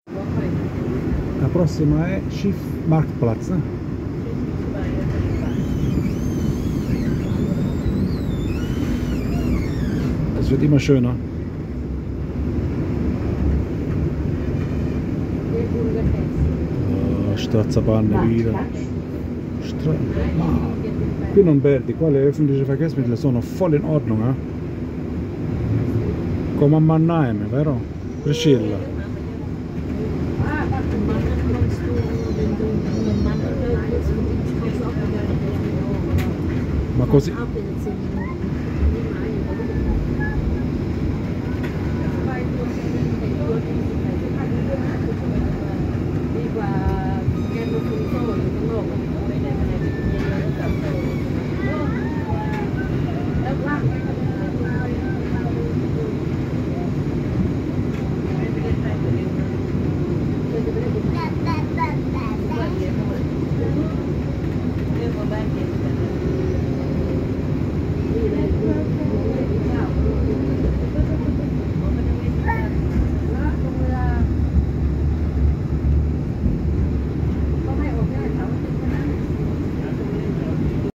La prossima è Schiff Marktplatz. Es wird immer schöner. Oh, Straßenbahn wieder. Qui non perdi, qua le öffentlichen Verkehrsmittel sono voll in Ordnung. Come a Mannheim, vero? Priscilla. Ma